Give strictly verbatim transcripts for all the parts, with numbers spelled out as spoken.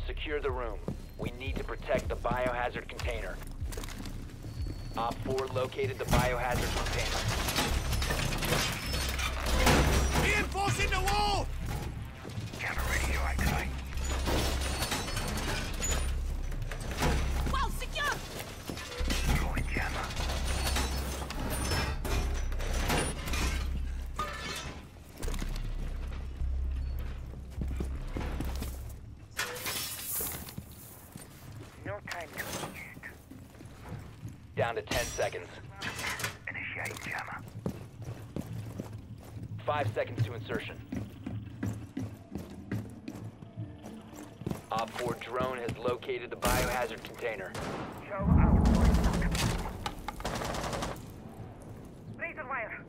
Secure the room. We need to protect the biohazard container. Op four located the biohazard container. Reinforcing the wall! Camera radio activate. Wall secure! Throwing jammer. No time to shoot. Down to ten seconds. Initiate jammer. Five seconds to insertion. Op four drone has located the biohazard container. Show out. Razor wire.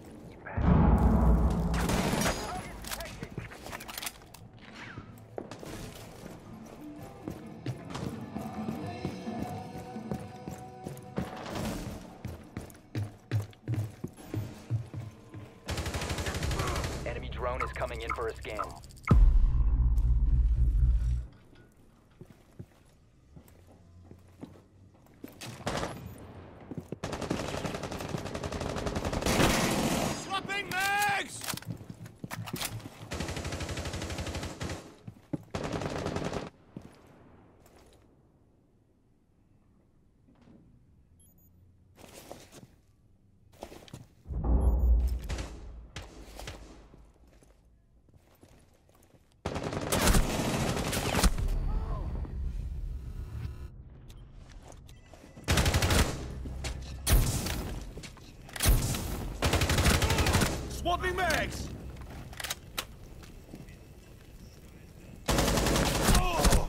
Enemy drone is coming in for a scan. Swapping mags! Swapping mags! Oh!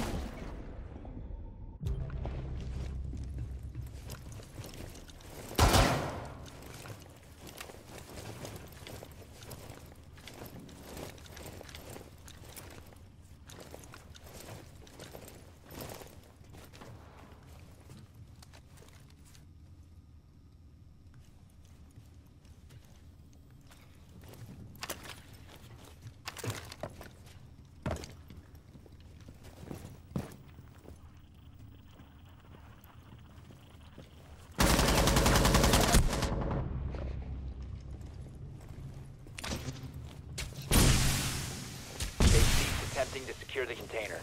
They ceased attempting to secure the container.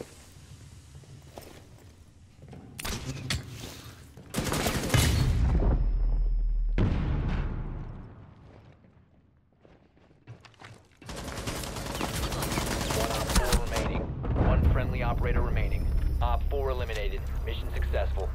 One Op four remaining. One friendly operator remaining. Op four eliminated. Mission successful.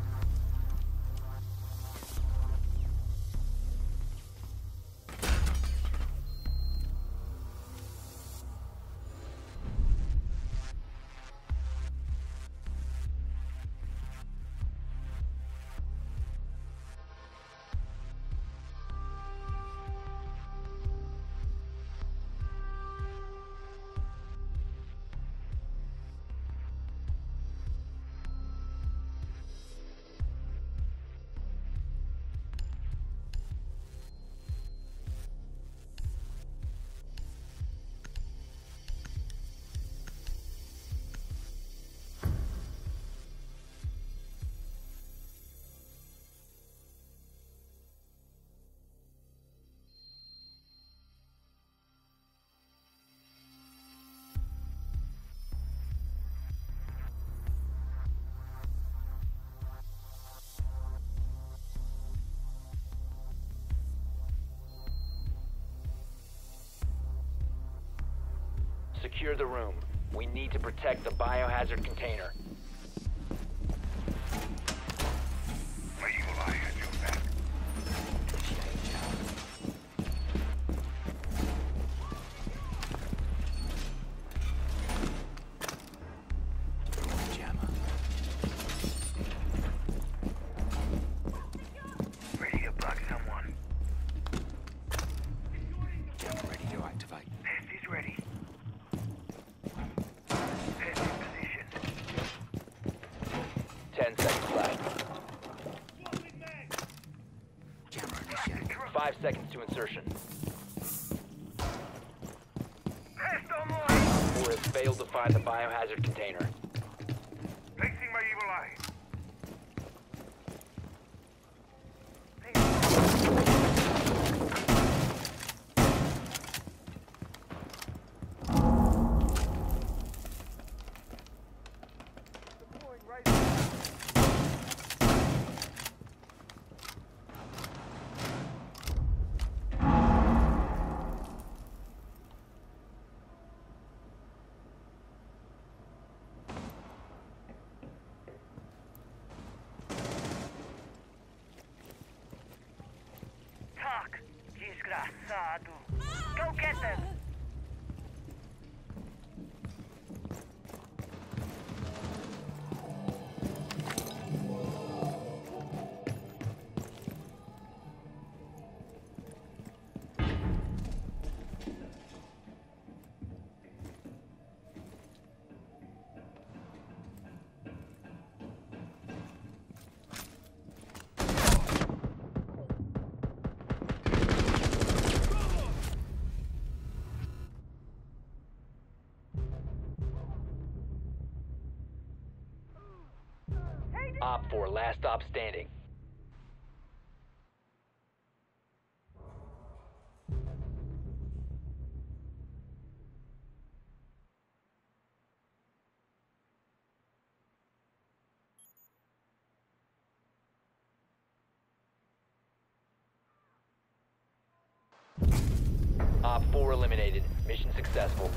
Secure the room. We need to protect the biohazard container. Where you lie at your back. Jammer. Ready to block someone. Ready to activate. Test is ready. Test in position. Ten seconds left. Jammer initiated. Five seconds to insertion. Test online. Four has failed to find the biohazard container. my evil eye. Desgraçado. Go get them. Op four, last stop standing. Op four eliminated. Mission successful.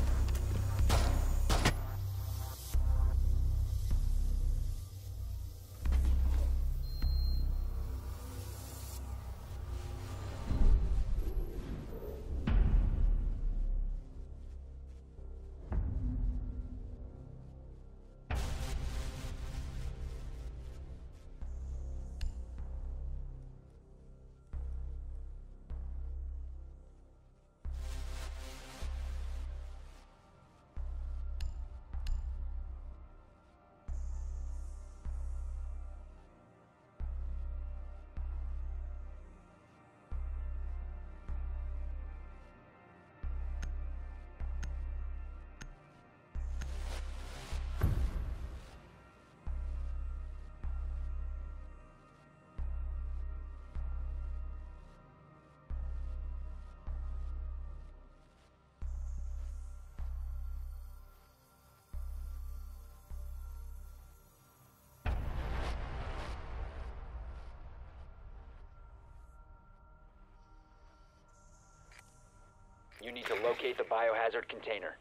You need to locate the biohazard container.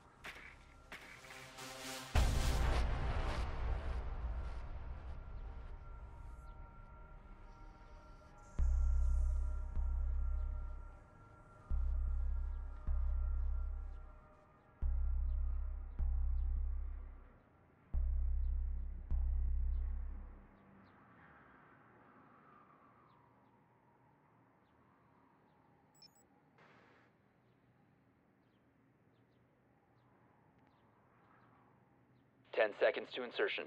Ten seconds to insertion.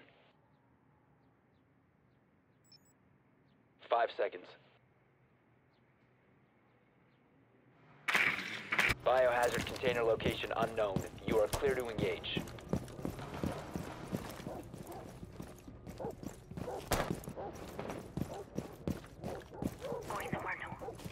Five seconds. Biohazard container location unknown. You are clear to engage. Going somewhere new.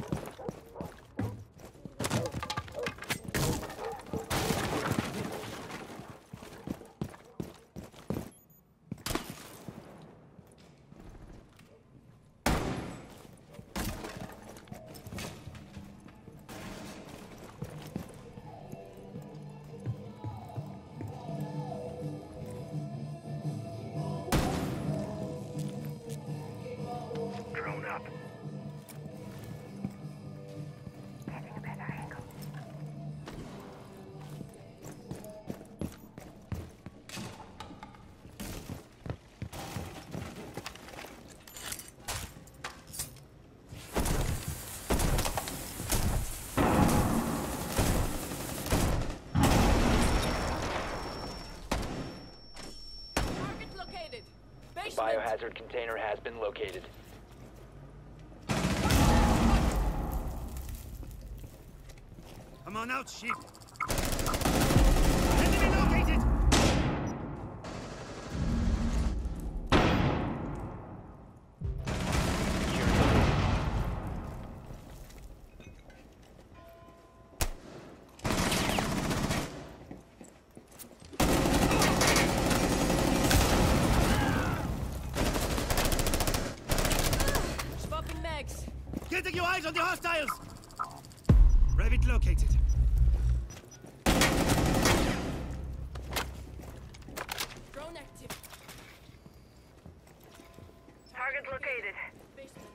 Drone up. Getting a better angle. Target located. Basement. Biohazard container has been located. Come on out, sheep. Enemy located! Getting your eyes on the hostiles! Rabbit located. Drone active. Target located. Basement.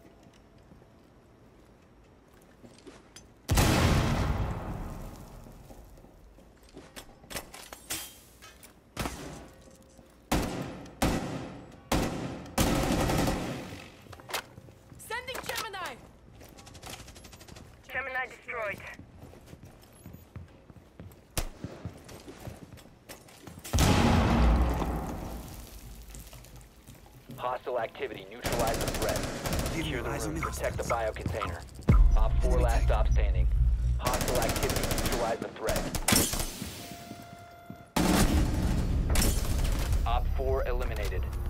Sending Gemini. Gemini destroyed. Hostile activity. Neutralize the threat. Keep Secure your the eyes on room. the Protect the hostiles. bio container. Op four Enemy last tag. stop standing. Hostile activity. Neutralize the threat. Op four eliminated.